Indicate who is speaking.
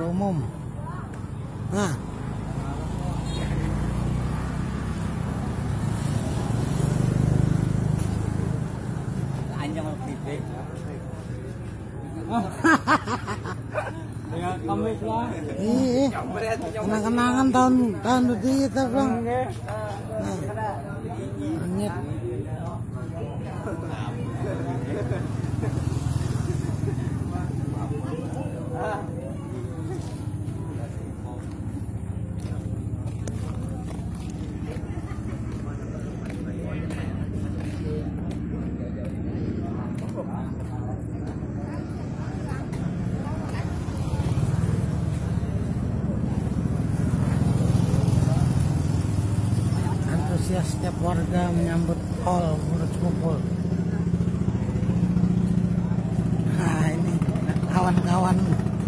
Speaker 1: umum. Nah,
Speaker 2: anjing mau gede. Ya kamis lah.
Speaker 1: iya, kenang-kenangan tahun kita bang. Nah, langit. Antusias setiap warga menyambut Hall Burj Kumpul. Nah ini kawan-kawan